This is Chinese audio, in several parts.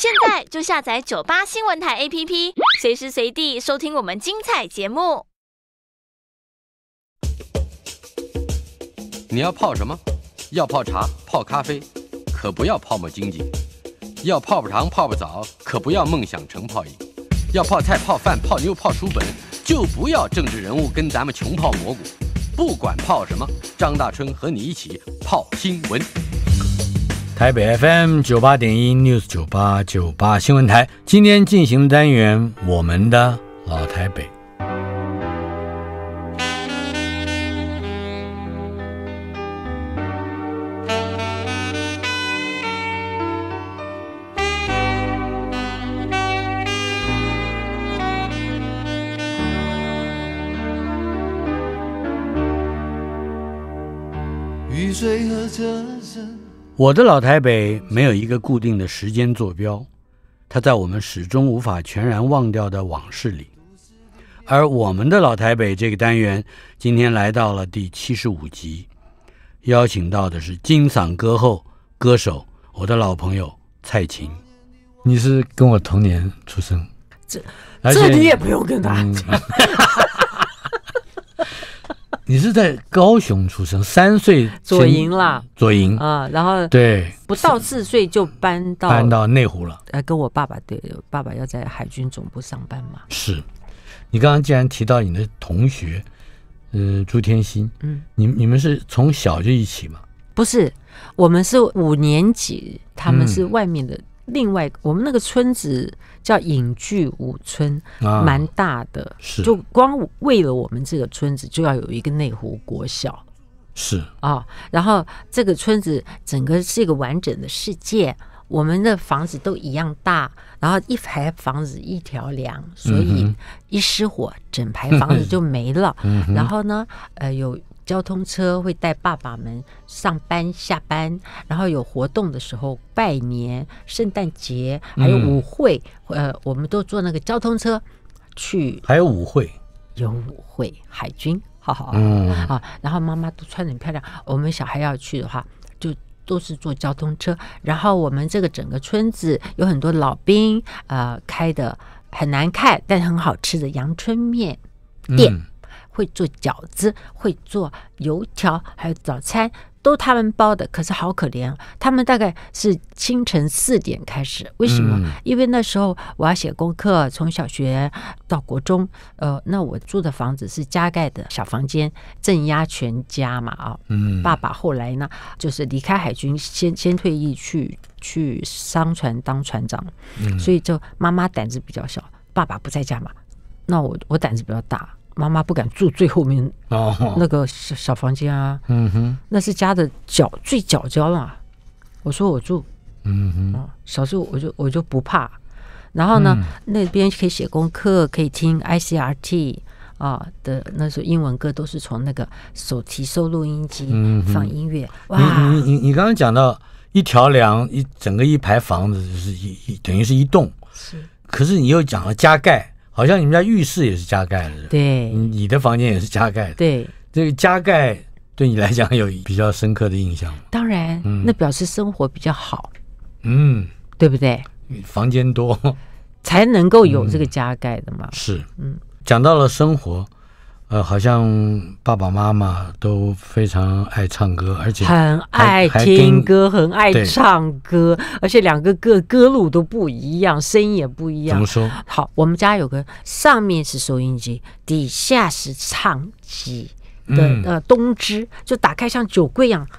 现在就下载98新闻台 APP， 随时随地收听我们精彩节目。 你要泡什么？要泡茶、泡咖啡，可不要泡沫经济；要泡泡糖、泡泡澡，可不要梦想成泡影；要泡菜、泡饭、泡妞、泡书本，就不要政治人物跟咱们穷泡蘑菇。不管泡什么，张大春和你一起泡新闻。 台北 FM 98.1 News 9898新闻台，今天进行的单元我们的老台北。 雨水和车声， 我的老台北没有一个固定的时间坐标，它在我们始终无法全然忘掉的往事里。而我们的老台北这个单元今天来到了第75集，邀请到的是金嗓歌后歌手，我的老朋友蔡琴。你是跟我同年出生， 这你也不用跟他讲。 你是在高雄出生，3岁左营啦， 左营啊，然后对， 不到4岁就搬到内湖了。 跟我爸爸，对，爸爸要在海军总部上班嘛。 是，你刚刚既然提到你的同学，朱天心，你们是从小就一起吗？ 不是，我们是5年级，他们是外面的。另外，我们那个村子叫隐聚五村，蛮大的， 是就光为了我们这个村子就要有一个内湖国小， 是啊，然后这个村子整个是一个完整的世界，我们的房子都一样大，然后一排房子一条梁，所以一失火，整排房子就没了。然后呢，有交通车会带爸爸们上班下班，然后有活动的时候拜年、圣诞节还有舞会，我们都坐那个交通车去。 还有舞会， 有舞会，海军，好然后妈妈都穿得很漂亮。我们小孩要去的话，就都是坐交通车。然后我们这个整个村子有很多老兵，开的很难看但很好吃的阳春面店。会做饺子，会做油条，还有早餐都他们包的，可是好可怜，他们大概是清晨4点开始。为什么？因为那时候我要写功课，从小学到国中，那我住的房子是加盖的小房间，镇压全家嘛爸爸后来呢，就是离开海军，先退役去商船当船长，所以就妈妈胆子比较小，爸爸不在家嘛，那我胆子比较大。妈妈不敢住最后面那个小房间啊，那是家的最角角嘛。我说我住，小时候我就不怕。然后呢，那边可以写功课，可以听 ICRT 的那时候英文歌都是从那个手提收录音机放音乐。哇， 你刚刚讲到一条梁，整个一排房子就是等于是一栋， 是。 可是你又讲了加盖。好像你们家浴室也是加盖的， 对， 你的房间也是加盖的， 对， 这个加盖对你来讲有比较深刻的印象吗？ 当然，那表示生活比较好，对不对？ 房间多才能够有这个加盖的嘛。 是，讲到了生活，好像爸爸妈妈都非常爱唱歌，而且很爱听歌，很爱唱歌，而且两个歌路都不一样，声音也不一样。 怎么说？ 好，我们家有个上面是收音机，底下是唱机的东支，就打开像酒柜一样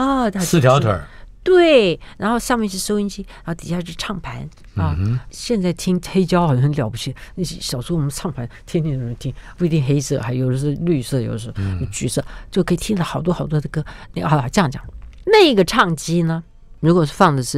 4条腿。 对，然后上面是收音机，然后底下是唱盘现在听黑胶好像很了不起，小时候我们唱盘天天有人听，不一定黑色，还有的是绿色，有的是橘色，就可以听到好多好多的歌。好了，这样讲，那个唱机呢，如果是放的是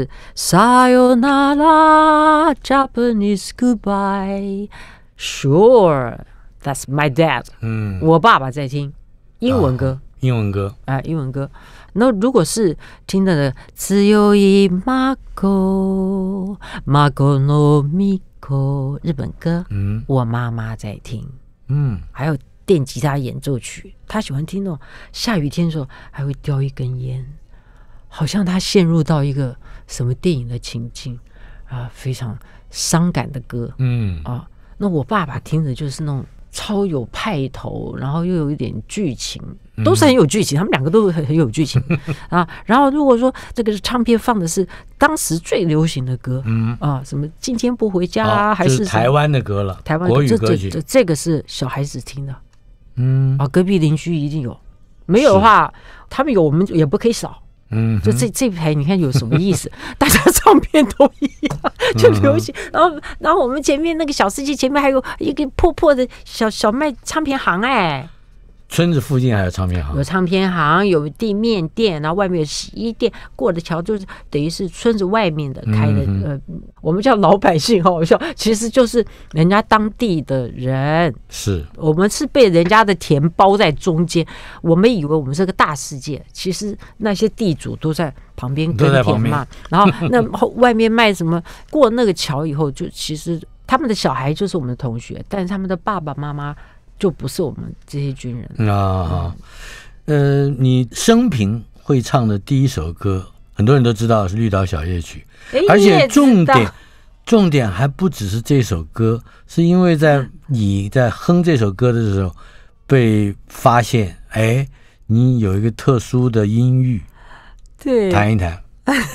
Sayonara Japanese Goodbye Sure That's My Dad， 我爸爸在听英文歌， 英文歌。 那如果是听的強い孫の巫女日本歌，我妈妈在听，还有电吉他演奏曲，她喜欢听那种下雨天的时候还会叼一根烟，好像她陷入到一个什么电影的情境， 非常伤感的歌，那我爸爸听的就是那种超有派头，然后又有一点剧情，都是很有剧情，他们两个都很有剧情啊。然后如果说这个唱片放的是当时最流行的歌，什么今天不回家还是台湾的歌了， 台湾国语歌曲， 这个是小孩子听的，隔壁邻居一定有，没有的话他们有我们也不可以少。就这排你看有什么意思？大家唱片都一样，就流行。然后我们前面那个小世界前面还有一个破破的小卖唱片行， 村子附近还有唱片行， 有唱片行，有地面店，然后外面有洗衣店，过的桥就是等于是村子外面的开的。我们叫老百姓，好笑，其实就是人家当地的人。是我们是被人家的田包在中间，我们以为我们是个大世界，其实那些地主都在旁边耕田嘛。然后那外面卖什么？过那个桥以后，就其实他们的小孩就是我们的同学，但是他们的爸爸妈妈就不是我们这些军人啊。 你生平会唱的第一首歌，很多人都知道是《绿岛小夜曲》，而且重点还不只是这首歌，是因为你在哼这首歌的时候被发现，你有一个特殊的音域，对，谈一谈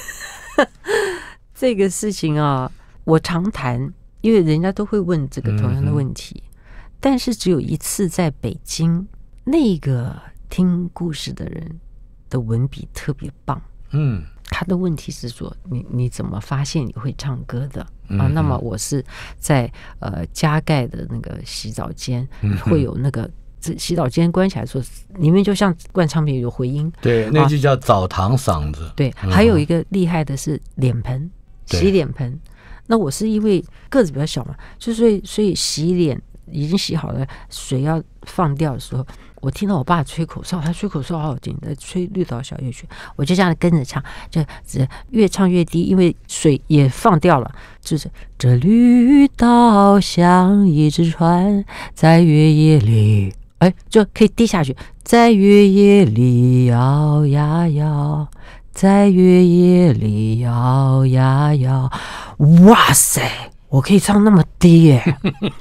这个事情啊。我常谈，因为人家都会问这个同样的问题。但是只有一次在北京，那个听故事的人的文笔特别棒。他的问题是说你怎么发现你会唱歌的啊？那么我是在加盖的那个洗澡间，会有那个洗澡间关起来说，里面就像灌唱片有回音， 对，那就叫澡堂嗓子。 对，还有一个厉害的是脸盆，洗脸盆。那我是因为个子比较小嘛，所以洗脸已经洗好了，水要放掉的时候，我听到我爸吹口哨，他吹口哨好好听，在吹《绿岛小夜曲》，我就这样跟着唱，就越唱越低，因为水也放掉了，就是这绿岛像一只船，在月夜里，就可以低下去，在月夜里摇呀摇，在月夜里摇呀摇，哇塞，我可以唱那么低耶！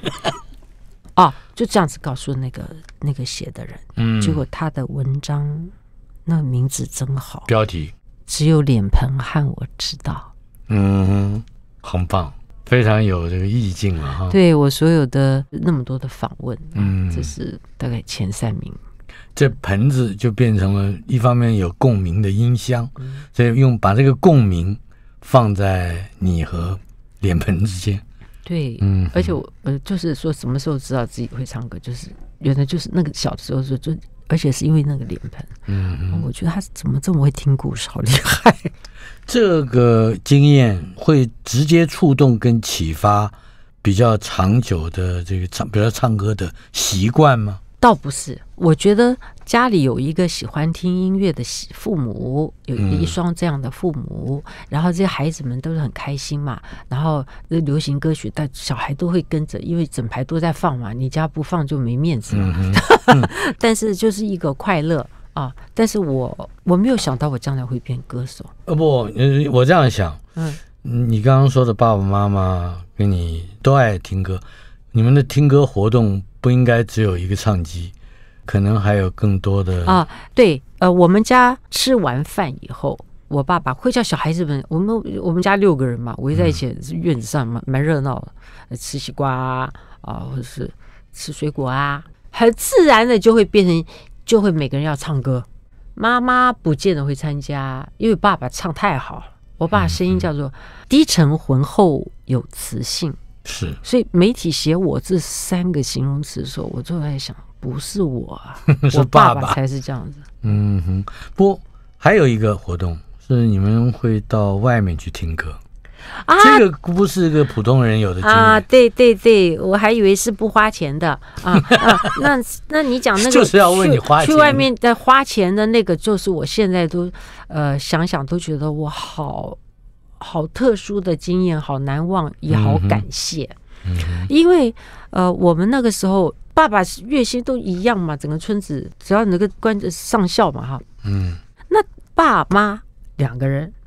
就这样子告诉那个写的人，结果他的文章那个名字真好， 标题只有脸盆和我知道， 很棒，非常有这个意境了哈。 对，我所有的那么多的访问，这是大概前3名。 这盆子就变成了一方面有共鸣的音箱，所以把这个共鸣放在你和脸盆之间。 对，而且我就是说什么时候知道自己会唱歌，就是原来就是那个小的时候就而且是因为那个脸盆，我觉得他怎么这么会听故事，好厉害。 这个经验会直接触动跟启发比较长久的这个比较唱歌的习惯吗？ 倒不是，我觉得家里有一个喜欢听音乐的父母，有一双这样的父母，然后这些孩子们都是很开心嘛，然后流行歌曲但小孩都会跟着，因为整排都在放嘛，你家不放就没面子嘛。但是就是一个快乐啊！但是我没有想到我将来会变歌手。 不，我这样想，你刚刚说的爸爸妈妈跟你都爱听歌，你们的听歌活动不应该只有一个唱机，可能还有更多的对，我们家吃完饭以后，我爸爸会叫小孩子们，我们家6个人嘛，围在一起院子上蛮热闹的，吃西瓜或者是吃水果很自然的就会变成，就会每个人要唱歌。妈妈不见得会参加，因为爸爸唱太好了，我爸声音叫做低沉浑厚有磁性。 是， 所以媒体写我这3个形容词的时候，我就在想，不是我是我爸爸才是这样子。 不，还有一个活动是你们会到外面去听歌这个不是个普通人有的经验对对对，我还以为是不花钱的那你讲那个就是要问你花钱， 去外面的花钱的那个，就是我现在都想想都觉得我好特殊的经验，好难忘，也好感谢。因为我们那个时候爸爸月薪都一样嘛，整个村子只要能够上校嘛那爸妈2个人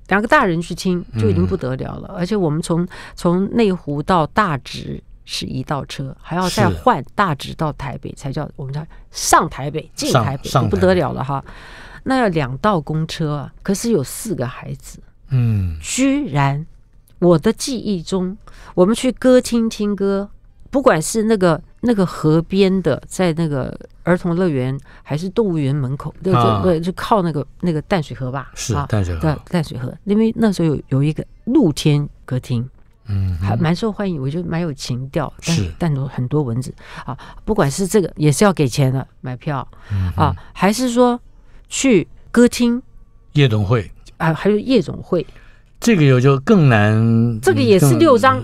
2个大人去听就已经不得了了，而且我们从内湖到大直是1道车，还要再换大直到台北才叫我们叫上台北进台北，就不得了了哈。那要2道公车啊，可是有4个孩子，居然我的记忆中，我们去歌厅听歌，不管是那个河边的，在那个儿童乐园还是动物园门口，就靠那个淡水河吧， 是淡水河， 淡水河，因为那时候有一个露天歌厅。还蛮受欢迎，我觉得蛮有情调，但很多蚊子啊。不管是这个也是要给钱的，买票啊，还是说去歌厅、 夜总会啊，还有夜总会， 这个就更难。 这个也是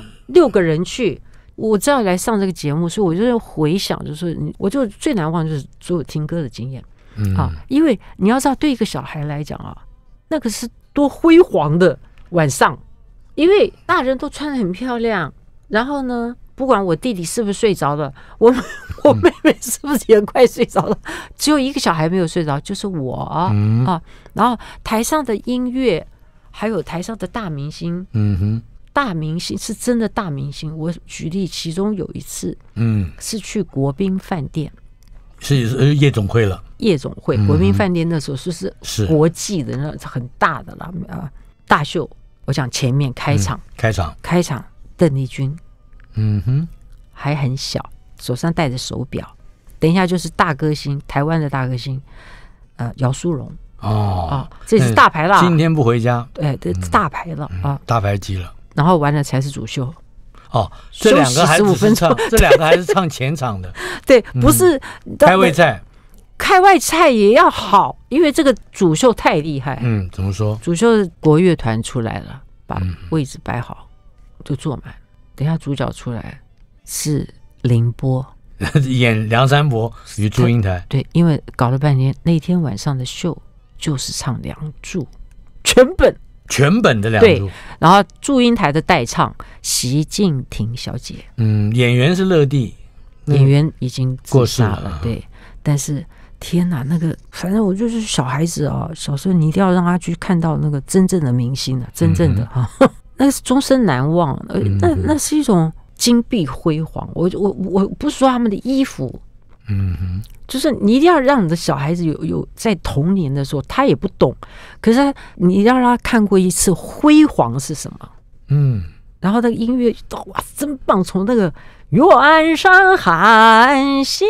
6个人去。我知道来上这个节目，所以我就回想，就是我就最难忘就是所有听歌的经验啊，因为你要知道，对一个小孩来讲啊，那个是多辉煌的晚上。因为大人都穿得很漂亮，然后呢，不管我弟弟是不是睡着了，我妹妹是不是也快睡着了，只有一个小孩没有睡着，就是我啊。然后台上的音乐，还有台上的大明星，大明星是真的大明星。我举例，其中有一次，是去国宾饭店， 是夜总会了。 夜总会，国宾饭店那时候是国际的，那很大的了大秀。我讲前面开场，邓丽君，还很小，手上戴着手表。等一下就是大歌星，台湾的大歌星，姚苏蓉。这是大牌了。 今天不回家， 这大牌了啊， 大牌机了。 然后完了才是主秀。 这2个还是15分钟，这2个还是唱前场的。 对，不是开胃菜。 开外菜也要好，因为这个主秀太厉害。 怎么说？ 主秀国乐团出来了，把位置摆好，就坐满。等一下主角出来是凌波演梁山伯与祝英台。 对，因为搞了半天，那天晚上的秀就是唱《梁祝》，全本的《梁祝》。对，然后祝英台的代唱席静婷小姐。 演员是乐蒂， 演员已经过世了。 对，但是。天哪，那个反正我就是小孩子啊，小时候你一定要让他去看到那个真正的明星真正的那是终身难忘。那是一种金碧辉煌。我不是说他们的衣服，就是你一定要让你的小孩子有在童年的时候他也不懂，可是你一定要让他看过一次辉煌是什么。然后那个音乐哇真棒，从那个远山含笑。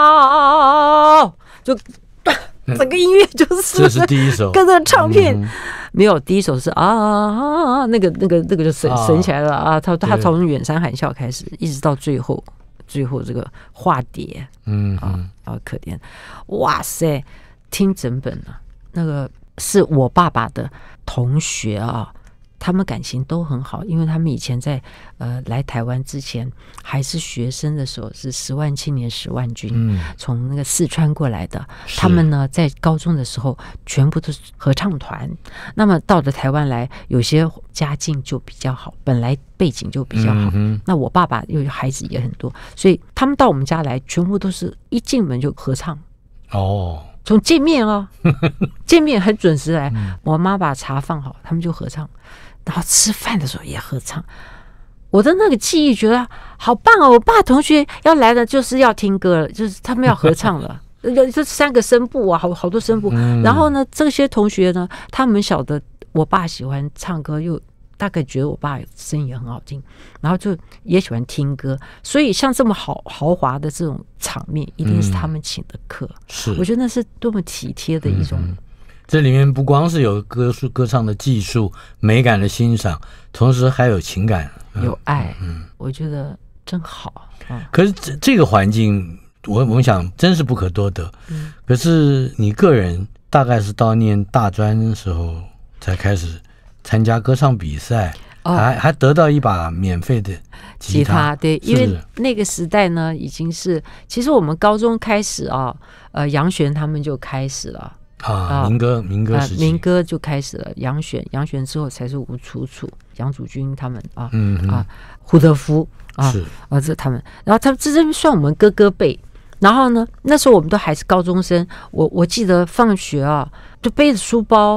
就整个音乐就是这是第一首， 跟着唱片没有第一首是那个就神起来了啊！他从远山含笑开始，一直到最后这个化蝶，可怜，哇塞，听整本啊，那个是我爸爸的同学啊。他们感情都很好，因为他们以前在来台湾之前还是学生的时候是10万青年10万军，从那个四川过来的。他们呢在高中的时候全部都是合唱团，那么到了台湾来，有些家境就比较好，本来背景就比较好。那我爸爸又孩子也很多，所以他们到我们家来，全部都是一进门就合唱。从见面见面很准时来，我妈把茶放好，他们就合唱。然后吃饭的时候也合唱，我的那个记忆觉得好棒哦！我爸同学要来了，就是要听歌了，就是他们要合唱了，这3个声部啊，好多声部。然后呢，这些同学呢，他们晓得我爸喜欢唱歌，又大概觉得我爸声音也很好听，然后就也喜欢听歌，所以像这么豪华的这种场面，一定是他们请的客。 是， 我觉得那是多么体贴的一种。 这里面不光是有歌唱的技术、美感的欣赏，同时还有情感、 有爱。我觉得真好。 可是这个环境，我们想真是不可多得。可是你个人大概是到念大专的时候才开始参加歌唱比赛，还得到一把免费的吉他。 对，因为那个时代呢，已经是其实我们高中开始啊，杨璇他们就开始了。 民歌时期， 民歌就开始了。杨璇之后才是吴楚楚、杨祖君他们胡德夫这他们，然后他们这算我们哥哥辈。然后呢，那时候我们都还是高中生，我记得放学啊，就背着书包，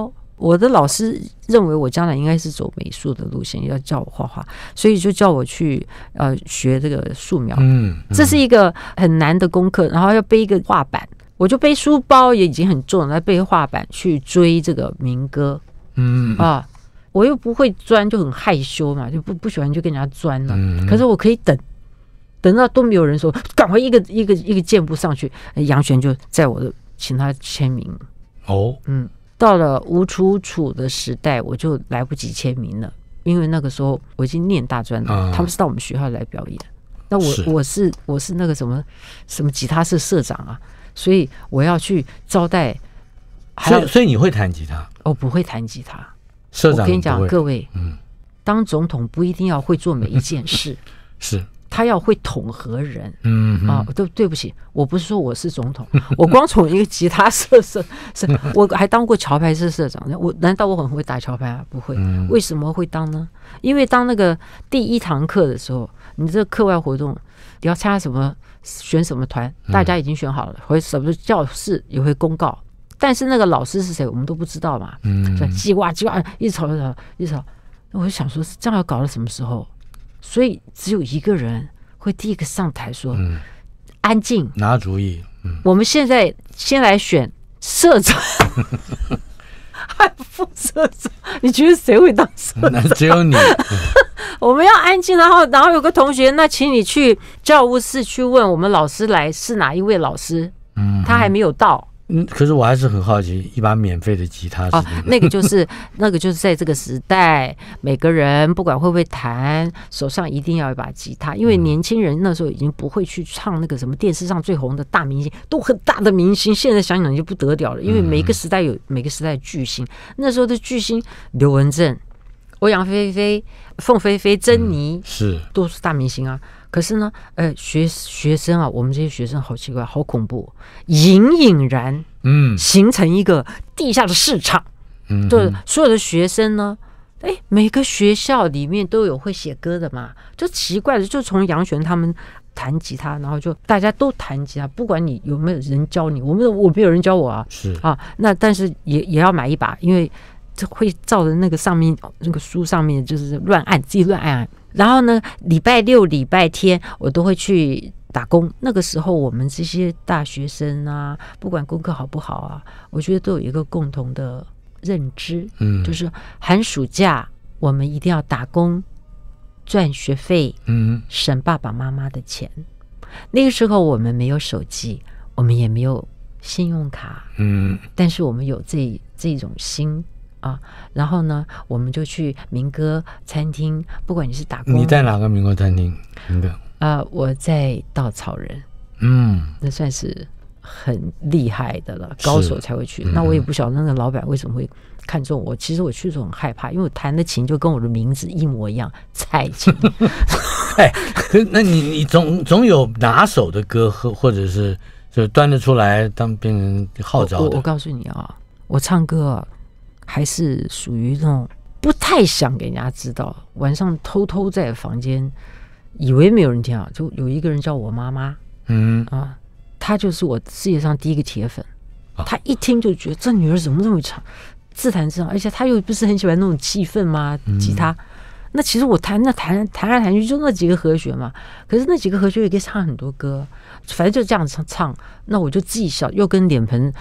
我的老师认为我将来应该是走美术的路线，要教我画画，所以就叫我去学这个素描。这是一个很难的功课，然后要背一个画板，我就背书包也已经很重了，来背画板去追这个民歌。我又不会钻，就很害羞嘛，就不喜欢就跟人家钻了。可是我可以等到都没有人说，赶快一个箭步上去，杨璇就在我的请他签名。到了吴楚楚的时代，我就来不及签名了，因为那个时候我已经念大专了，他们是到我们学校来表演。那我是那个什么吉他社社长啊，所以我要去招待。 所以你会弹吉他？ 我不会弹吉他。 社长， 我跟你讲，各位，当总统不一定要会做每一件事， 是他要会统合人。对不起，我不是说我是总统，我光从一个吉他社我还当过桥牌社社长。难道我很会打桥牌啊？不会。为什么会当呢？因为当那个第一堂课的时候，你这个课外活动你要参加什么，选什么团，大家已经选好了，或者什么教室也会公告。但是那个老师是谁，我们都不知道嘛。叽哇叽哇，一直吵，我就想说，这样要搞到什么时候？所以只有一个人会第一个上台说：“安静， 拿主意。” 我们现在先来选社长，还副社长，你觉得谁会当社长？ 那只有你。 我们要安静，然后有个同学，那请你去教务室去问我们老师来是哪一位老师。他还没有到。 可是我还是很好奇，一把免费的吉他是那个就是在这个时代，每个人不管会不会弹，手上一定要有一把吉他，因为年轻人那时候已经不会去唱那个什么电视上最红的大明星，都很大的明星，现在想想就不得了了，因为每个时代有每个时代的巨星，那时候的巨星刘文正、欧阳菲菲、凤飞飞、珍妮， 是都是大明星啊。可是呢，学生啊，我们这些学生好奇怪，好恐怖，隐然，形成一个地下的市场。对，所有的学生呢，每个学校里面都有会写歌的嘛，就奇怪的，就从杨璇他们弹吉他，然后就大家都弹吉他，不管你有没有人教你，我没有人教我啊， 是啊，那但是也要买一把，因为这会照着那个上面那个书上面就是乱按，自己乱按。然后呢，礼拜六、礼拜天我都会去打工。那个时候，我们这些大学生啊，不管功课好不好啊，我觉得都有一个共同的认知，就是寒暑假我们一定要打工赚学费，省爸爸妈妈的钱。那个时候我们没有手机，我们也没有信用卡，但是我们有这种心。然后呢，我们就去民歌餐厅，不管你是打工。 你在哪个民歌餐厅？ 我在稻草人，那算是很厉害的了，高手才会去。那我也不晓得那个老板为什么会看中我。其实我去的时候很害怕，因为我弹的琴就跟我的名字一模一样，蔡琴。 那你总有拿手的歌，或者是就端得出来当别人号召的。 我告诉你啊，我唱歌还是属于那种不太想给人家知道，晚上偷偷在房间，以为没有人听啊，就有一个人叫我妈妈，她就是我世界上第一个铁粉，她一听就觉得这女儿怎么那么唱，自弹自唱，而且她又不是很喜欢那种气氛吗？吉他，那其实我弹来弹去就那几个和弦嘛，可是那几个和弦也可以唱很多歌，反正就这样唱，那我就自己笑，又跟脸盆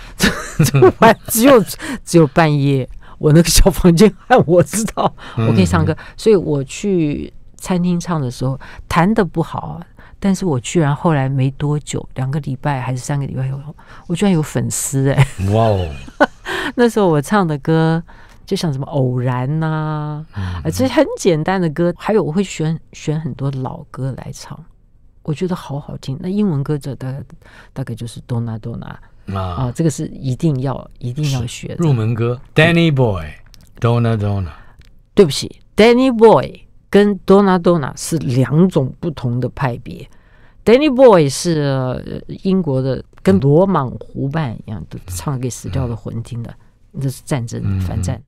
只有半夜。我那个小房间，我知道我可以唱歌，所以我去餐厅唱的时候弹得不好，但是我居然后来没多久，2个礼拜还是3个礼拜以后，我居然有粉丝哇哦！ 那时候我唱的歌就像什么偶然呐，这很简单的歌，还有我会选很多老歌来唱，我觉得好好听。那英文歌这大概就是 Donna Donna。这个是一定要学的入门歌。Danny Boy、Donna Donna。 对不起 ，Danny Boy 跟 Donna Donna 是2种不同的派别。Danny Boy 是英国的，跟罗莽湖畔一样，都唱给死掉的魂听的，这是战争反战。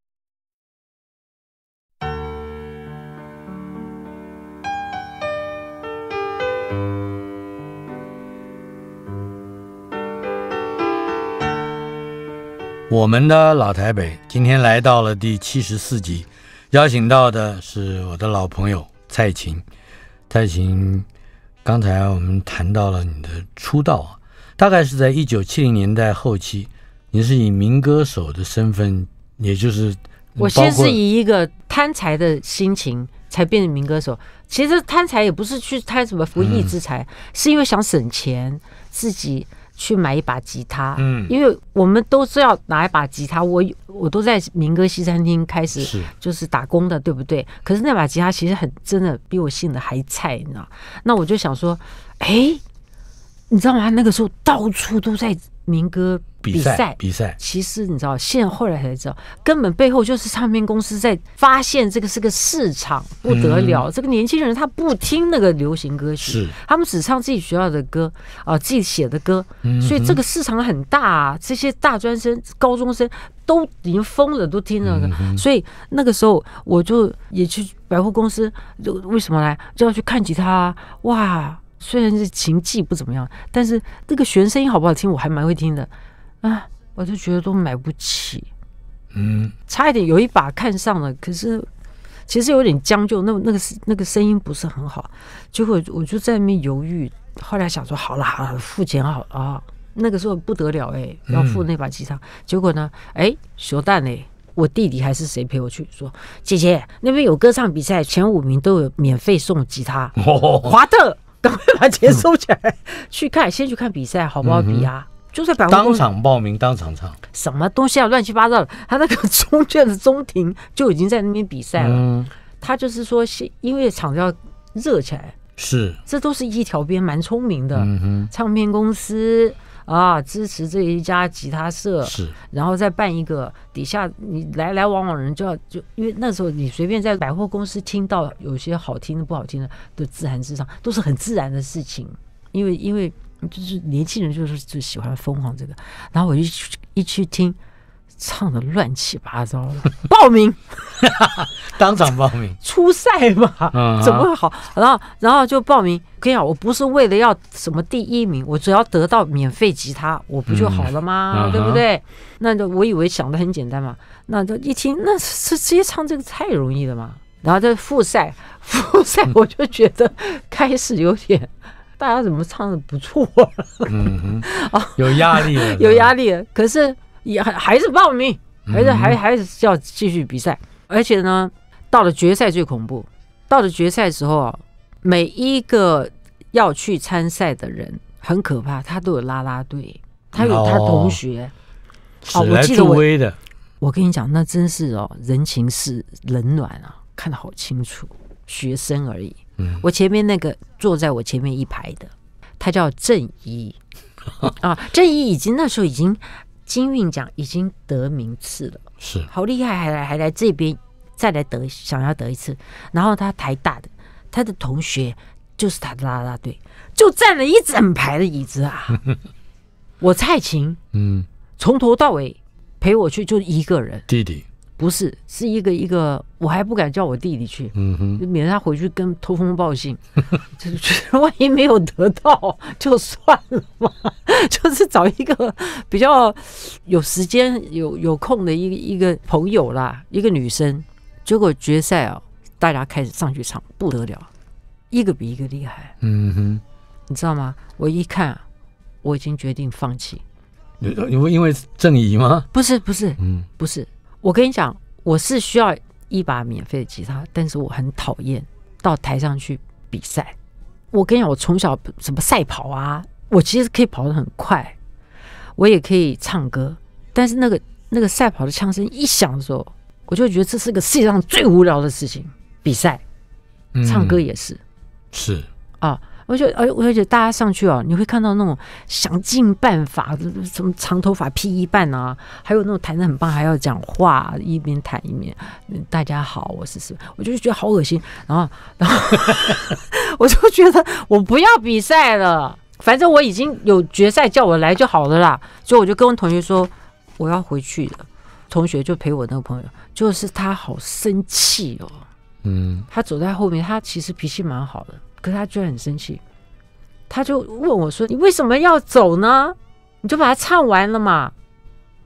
我们的老台北今天来到了第74集，邀请到的是我的老朋友蔡琴。蔡琴，刚才我们谈到了你的出道啊，大概是在1970年代后期，你是以民歌手的身份，也就是我先是以一个贪财的心情才变成民歌手。其实贪财也不是去贪什么不义之财，是因为想省钱，自己去买一把吉他。因为我们都是要拿一把吉他，我都在民歌西餐厅开始就是打工的，对不对？可是那把吉他其实真的比我信的还菜，你知道？那我就想说，你知道吗？那个时候到处都在民歌比赛。其实你知道，后来才知道，根本背后就是唱片公司在发现这个是个市场，不得了。这个年轻人他不听那个流行歌曲，他们只唱自己学校的歌自己写的歌，所以这个市场很大啊。这些大专生、高中生都已经疯了，都听那个。所以那个时候我就也去百货公司，为什么来就要去看吉他啊？哇！虽然是琴技不怎么样，但是那个弦声音好不好听，我还蛮会听的啊！我就觉得都买不起，差一点有一把看上了，可是其实有点将就，那个声音不是很好，结果我就在那边犹豫。后来想说，好了，付钱好了啊！那个时候不得了要付那把吉他，结果呢，熊蛋我弟弟还是谁陪我去说，姐姐那边有歌唱比赛，前5名都有免费送吉他，华特。赶快把钱收起来，先去看比赛，好不好比啊？就在百货公司当场报名，当场唱， 什么东西啊，乱七八糟的。他那个中卷的中庭就已经在那边比赛了。他就是说，因为场子要热起来，这都是一条边，蛮聪明的。唱片公司支持这一家吉他社，然后再办一个，底下你来往人就因为那时候你随便在百货公司听到有些好听的不好听的都自弹自唱，都是很自然的事情，因为就是年轻人就喜欢疯狂这个，然后我一去听，唱的乱七八糟的，报名当场报名初赛嘛，怎么会好？然后就报名。跟你讲，我不是为了要什么第1名，我只要得到免费吉他，我不就好了吗？对不对？那就我以为想的很简单嘛，那就一听，那直接唱这个太容易了嘛。然后在复赛我就觉得开始有点，大家怎么唱的不错有压力了， 有压力了。可是也还是报名，还是要继续比赛。而且呢，到了决赛最恐怖。到了决赛的时候每一个要去参赛的人很可怕，他都有啦啦队，他有他同学， 我记得我跟你讲，那真是人情世冷暖啊，看得好清楚。学生而已，我前面那个坐在我前面一排的，他叫郑怡郑怡那时候已经金韵奖已经得名次了，好厉害，还来这边再来想要得一次。然后他台大的，他的同学就是他的啦啦队，就占了一整排的椅子啊。我蔡琴，从头到尾陪我去就一个人， 弟弟不是一个，我还不敢叫我弟弟去，免得他回去跟通风报信，就是万一没有得到就算了嘛，就是找一个比较有时间有空的一个朋友啦，一个女生。结果决赛大家开始上去唱，不得了，一个比一个厉害。你知道吗？我一看，我已经决定放弃。 因为郑怡吗？ 不是，不是。我跟你讲，我是需要一把免费的吉他，但是我很讨厌到台上去比赛。我跟你讲，我从小什么赛跑啊，我其实可以跑得很快，我也可以唱歌，但是那个赛跑的枪声一响的时候，我就觉得这是个世界上最无聊的事情。比赛，唱歌也是，我觉得大家上去你会看到那种想尽办法，什么长头发披一半啊，还有那种弹得很棒，还要讲话，一边弹一边大家好，我是，我就觉得好恶心。然后我就觉得我不要比赛了，反正我已经有决赛，叫我来就好了啦。所以我就跟我同学说我要回去了。同学就陪我那个朋友，就是他好生气他走在后面，他其实脾气蛮好的。可是他居然很生气，他就问我说：“你为什么要走呢？你就把它唱完了嘛。”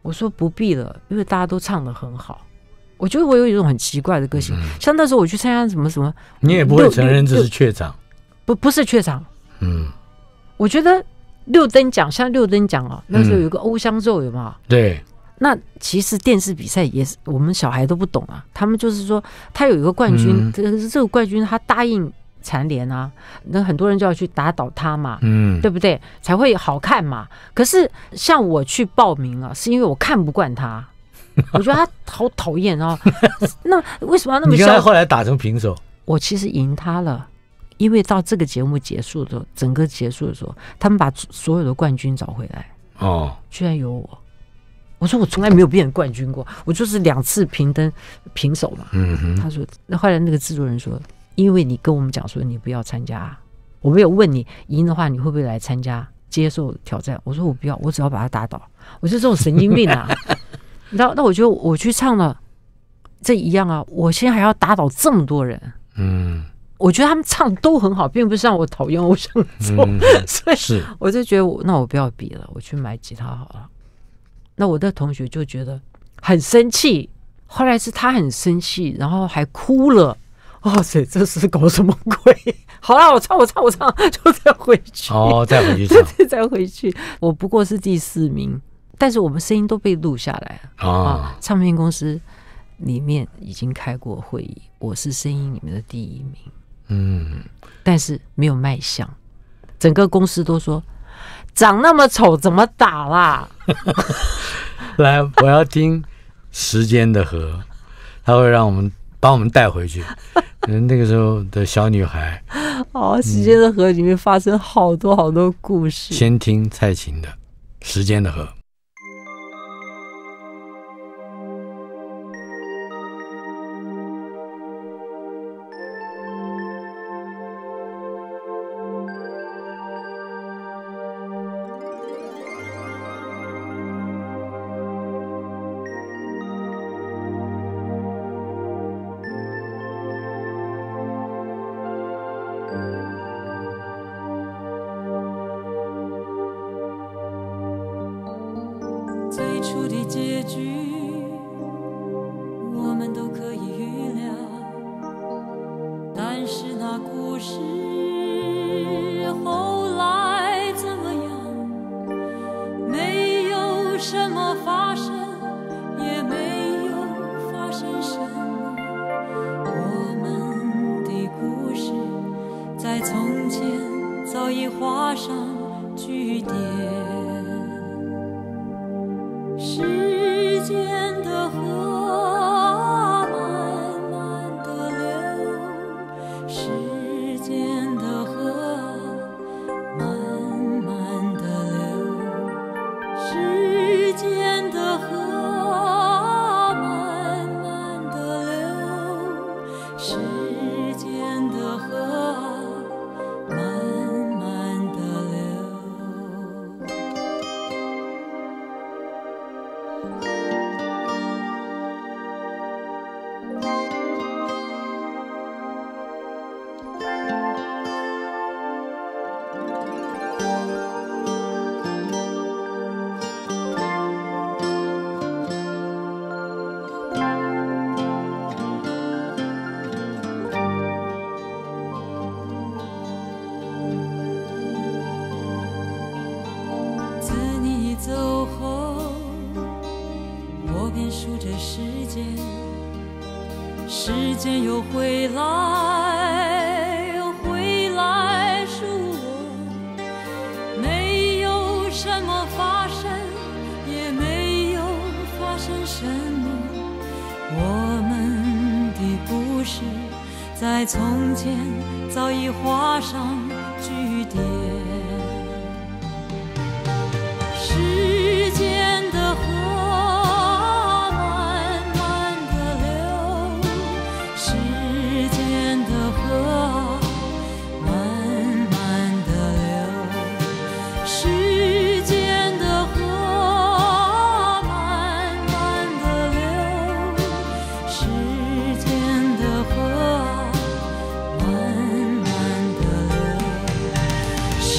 我说不必了，因为大家都唱得很好。我觉得我有一种很奇怪的个性，像那时候我去参加什么什么， 你也不会承认这是怯场， 不是怯场。我觉得六灯奖，像六灯奖啊，那时候有一个欧香咒，有没有？ 对。 那其实电视比赛也是，我们小孩都不懂啊。他们就是说，他有一个冠军，这个冠军他答应蝉联啊，那很多人就要去打倒他嘛，对不对？才会好看嘛。可是像我去报名啊，是因为我看不惯他，我觉得他好讨厌哦。那为什么要那么？ 你跟他后来打成平手？ 我其实赢他了，因为到这个节目结束的时候，整个结束的时候，他们把所有的冠军找回来，居然有我。我说我从来没有变冠军过，我就是2次平手嘛。他说，那后来那个制作人说，因为你跟我们讲说你不要参加，我没有问你赢的话你会不会来参加接受挑战。我说我不要，我只要把他打倒。我就这种神经病啊！那我觉得我去唱了，这一样啊，我现在还要打倒这么多人。我觉得他们唱都很好，并不是让我讨厌偶像中，所以我就觉得那我不要比了，我去买吉他好了。那我的同学就觉得很生气，后来是他很生气，然后还哭了。哇塞，这是搞什么鬼？好啦，我唱，就再回去。 再回去唱， 对，再回去。我不过是第4名，但是我们声音都被录下来了。唱片公司里面已经开过会议，我是声音里面的第1名。但是没有卖相，整个公司都说长那么丑怎么打啦？ 来，我要听《时间的河》，它会把我们带回去。那个时候的小女孩。 《时间的河》里面发生好多好多故事。 先听蔡琴的《时间的河》。 最初的结局我们都可以预料，但是那故事后来怎么样，没有什么发生，也没有发生什么。我们的故事在从前早已画上句点。时间的河慢慢地流，时间的河慢慢地流，时间的河慢慢地流，时间的河慢慢地流。自你走后，我便数着时间，时间又回来数我，没有什么发生，也没有发生什么。我们的故事在从前早已画上句点。时间的河慢慢地流，时间的河慢慢地流，时间的河慢慢地流，时间的河慢慢地流。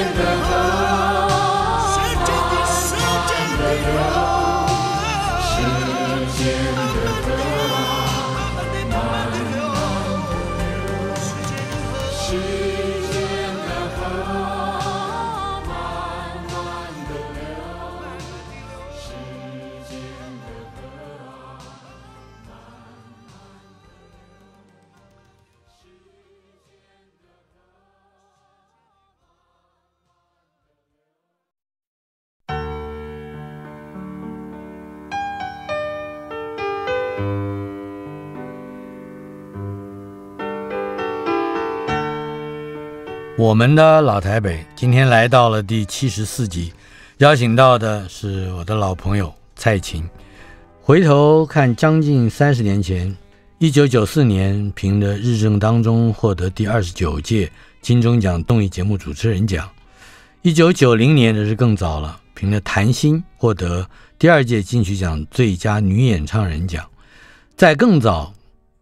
我们的老台北今天来到了第74集，邀请到的是我的老朋友蔡琴。回头看将近30年前，1994年凭着《日正当中》获得第29届金钟奖综艺节目主持人奖。1990年这是更早了，凭着《谈心》获得第2届金曲奖最佳女演唱人奖。再更早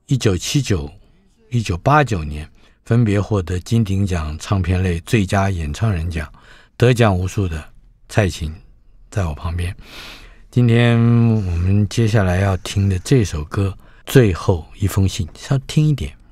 ，1979、1989年分别获得金鼎奖唱片类最佳演唱人奖，得奖无数的蔡琴在我旁边。今天我们接下来要听的这首歌《最后一封信》，稍听一点。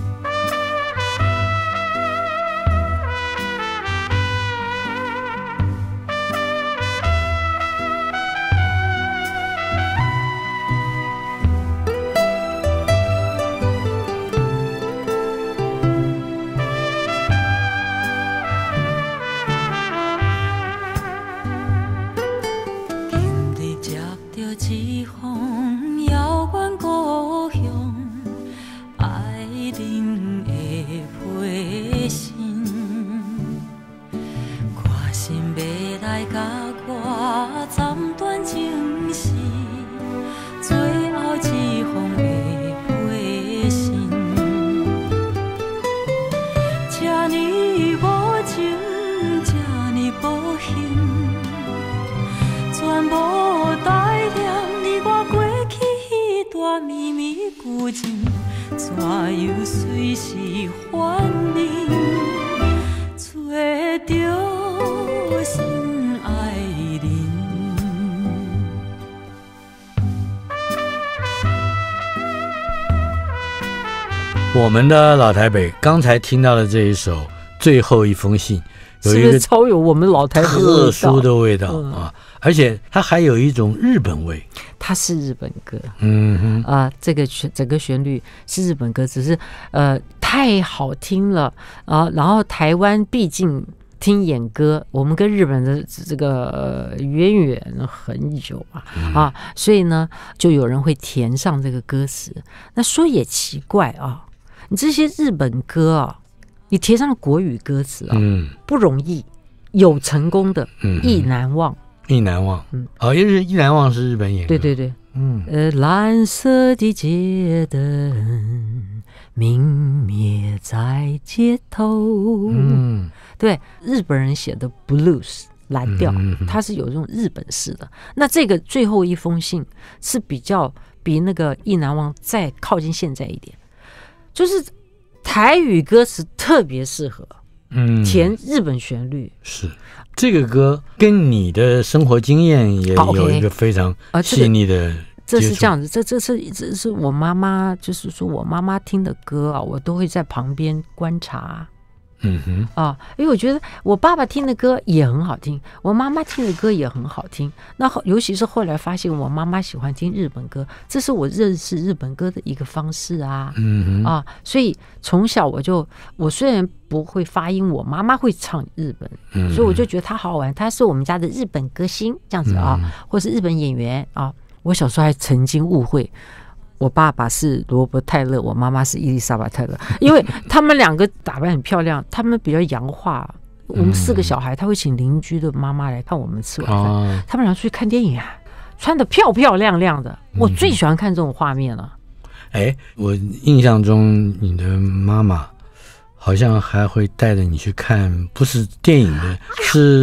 一封遥远故乡爱人的批信，歌声要来甲我暂断情丝，最后一封的批信，这呢无情，这呢无幸，全部带念你我过去迄段绵绵旧情，怎又随时幻影，找到心爱人。 我们的老台北刚才听到的这一首《最后一封信》，有一个超有我们老台北特殊的味道啊，而且它还有一种日本味。 它是日本歌，这个整个旋律是日本歌，只是太好听了啊。然后台湾毕竟听演歌，我们跟日本的这个渊源很久啊，所以呢，就有人会填上这个歌词。那说也奇怪啊，你这些日本歌啊，你填上国语歌词啊，不容易，有成功的，意难忘。 意难忘，因为意难忘是日本演歌， 对，蓝色的街灯明灭在街头，对，日本人写的 blues 蓝调，它是有这种日本式的。那这个最后一封信是比那个意难忘再靠近现在一点，就是台语歌词特别适合填日本旋律。 是这个歌跟你的生活经验也有一个非常细腻的这是这样子，这是我妈妈，就是说我妈妈听的歌啊，我都会在旁边观察。因为我觉得我爸爸听的歌也很好听，我妈妈听的歌也很好听。那尤其是后来发现我妈妈喜欢听日本歌，这是我认识日本歌的一个方式啊。所以从小我虽然不会发音，我妈妈会唱日本，所以我就觉得她好好玩，她是我们家的日本歌星这样子啊，或是日本演员啊。我小时候还曾经误会我爸爸是罗伯泰勒，我妈妈是伊丽莎白泰勒，因为他们两个打扮很漂亮，他们比较洋化。我们4个小孩，他会请邻居的妈妈来看我们吃晚饭，他们俩出去看电影啊，穿得漂漂亮亮的，我最喜欢看这种画面了。 我印象中你的妈妈好像还会带着你去看，不是电影的，是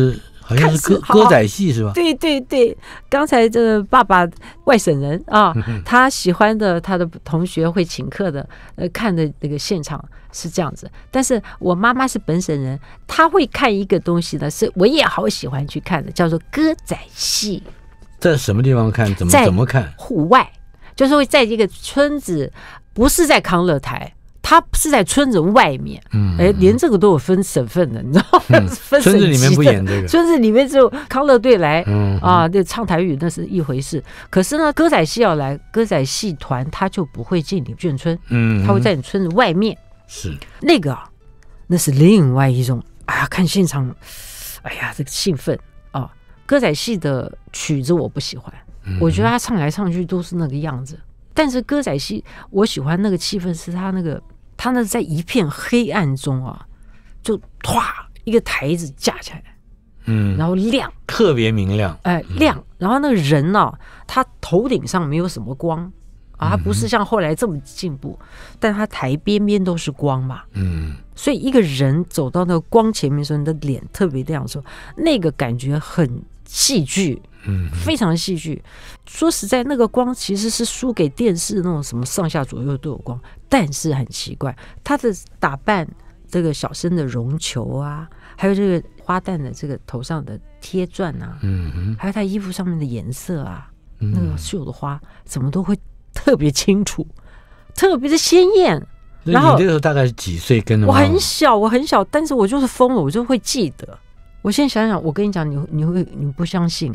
好像是歌仔戏是吧？ 对对对，刚才这个爸爸外省人啊，他喜欢的他的同学会请客的，看的那个现场是这样子。但是我妈妈是本省人，她会看一个东西呢，是我也好喜欢去看的，叫做歌仔戏。 在什么地方看？怎么看？ 户外，就是会在一个村子，不是在康乐台。他是在村子外面，连这个都有分省份的，你知道吗？分省级的， 村子里面不演这个， 村子里面只有康乐队来，对，唱台语那是一回事。可是呢，歌仔戏要来，歌仔戏团他就不会进你眷村，他会在你村子外面。 是那个啊，那是另外一种，哎呀，看现场，哎呀，这个兴奋啊！歌仔戏的曲子我不喜欢，我觉得他唱来唱去都是那个样子。但是歌仔戏，我喜欢那个气氛，是他那在一片黑暗中啊，就唰一个台子架起来，然后亮， 特别明亮， 亮。然后那个人呢，他头顶上没有什么光啊，他不是像后来这么进步，但他台边边都是光嘛，所以一个人走到那个光前面的时候，你的脸特别亮的时候，那个感觉很戏剧。非常戏剧。说实在，那个光其实是输给电视那种什么上下左右都有光，但是很奇怪，他的打扮，这个小生的绒球啊，还有这个花旦的这个头上的贴钻啊，还有他衣服上面的颜色啊，那个绣的花，怎么都会特别清楚，特别的鲜艳。然后你这个时候大概是几岁跟着？ 我很小，但是我就是疯了，我就会记得。我现在想想，我跟你讲，你不相信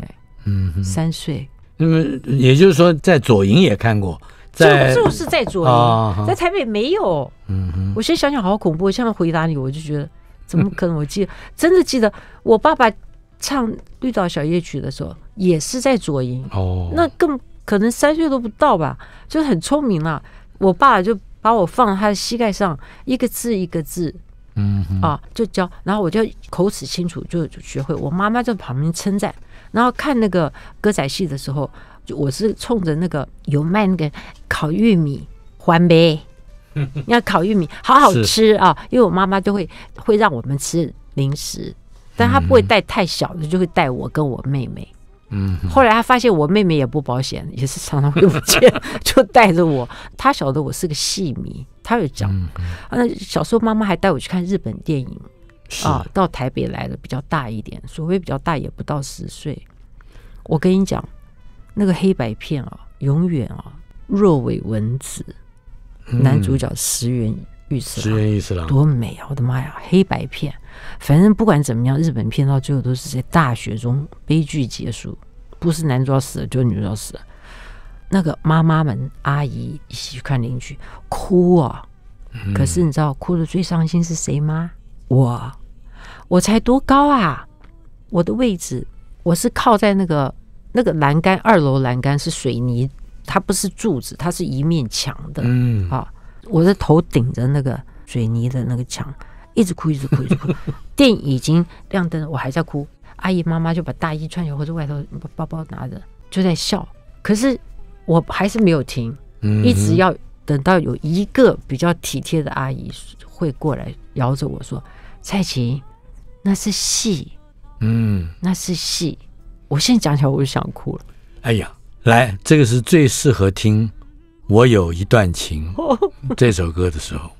3岁。 那么也就是说，在左营也看过， 就是在左营，在台北没有。我现在想想好恐怖。我现在回答你，我就觉得怎么可能？我真的记得我爸爸唱《绿岛小夜曲》的时候，也是在左营。那更可能3岁都不到吧，就是很聪明啦。我爸爸就把我放在他的膝盖上，一个字一个字。就教，然后我就口齿清楚，就学会。我妈妈在旁边称赞，然后看那个歌仔戏的时候，我是冲着那个有卖那个烤玉米还呗，要烤玉米好好吃啊！因为我妈妈就会让我们吃零食，但她不会带太小的，就会带我跟我妹妹。后来她发现我妹妹也不保险，也是常常会不见，就带着我。她晓得我是个戏迷，她有讲。小时候妈妈还带我去看日本电影到台北来的比较大一点，所谓比较大也不到10岁。我跟你讲，那个黑白片永远若尾文子，男主角石原裕次郎多美啊！我的妈呀，黑白片，反正不管怎么样，日本片到最后都是在大雪中悲剧结束，不是男主角死了，就是女主角死了。那个妈妈们、阿姨一起去看邻居哭啊！可是你知道哭的最伤心是谁吗？我才多高啊！我的位置我是靠在那个栏杆，2楼栏杆是水泥，它不是柱子，它是一面墙的。我的头顶着那个水泥的那个墙，一直哭。电影已经亮灯了，我还在哭。阿姨妈妈就把大衣穿起来，或者外头包包拿着，就在笑。可是我还是没有停，一直要等到有一个比较体贴的阿姨会过来摇着我说：“蔡琴，那是戏，那是戏。”我现在讲起来我就想哭了。 哎呀，来，这个是最适合听《我有一段情》这首歌的时候。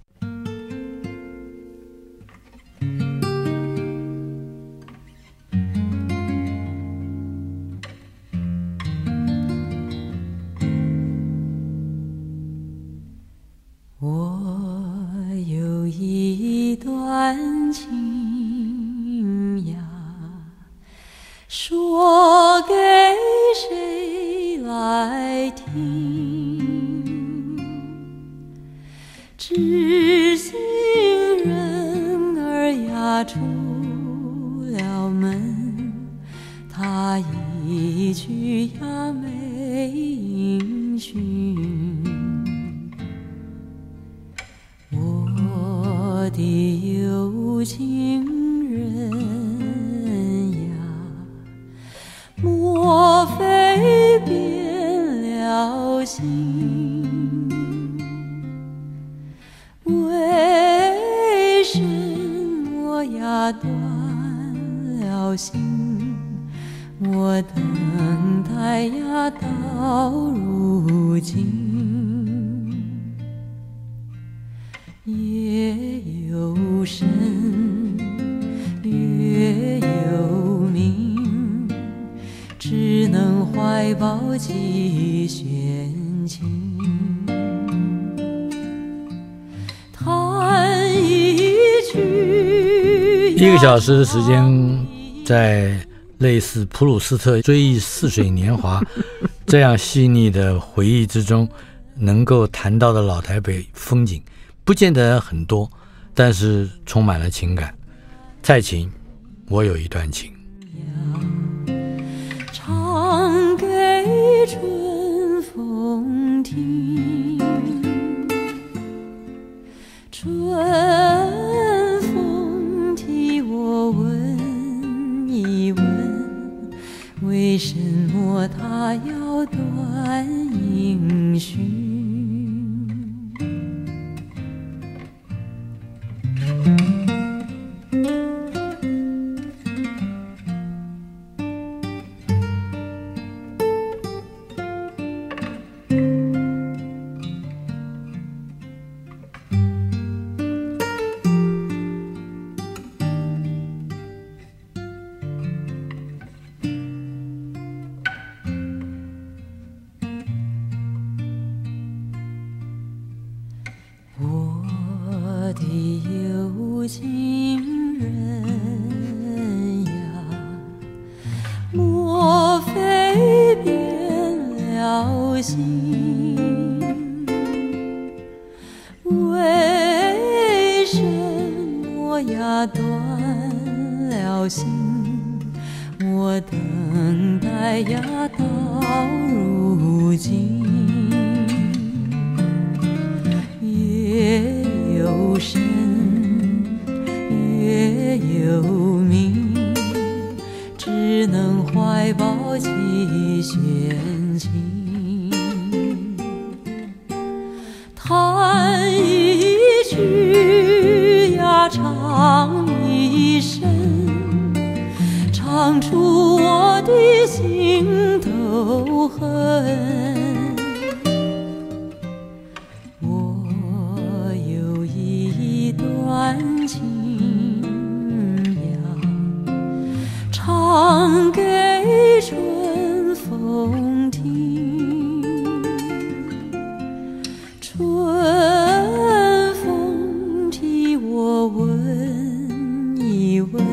我有一段情呀，说给谁来听？知心人儿呀出了门，他一去呀没音讯。我的有情人呀，莫非变了心？为什么呀断了了心，我等待呀到如今，夜又深月又明，只能怀抱几弦琴，弹一曲。 1个小时的时间，在类似普鲁斯特追忆似水年华这样细腻的回忆之中，能够谈到的老台北风景不见得很多，但是充满了情感。蔡琴，我有一段情， 唱给春风听，春风替我问一问，为什么它要断音讯？我的有情人呀，莫非变了心？为什么呀断了心？我等待呀到如今，夜又深月又明，只能怀抱几弦琴，弹一曲呀唱一声，唱出我的心头恨。我有一段情呀，唱给春风听，春风替我问一问，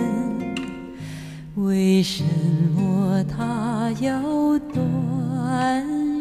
为什么它要断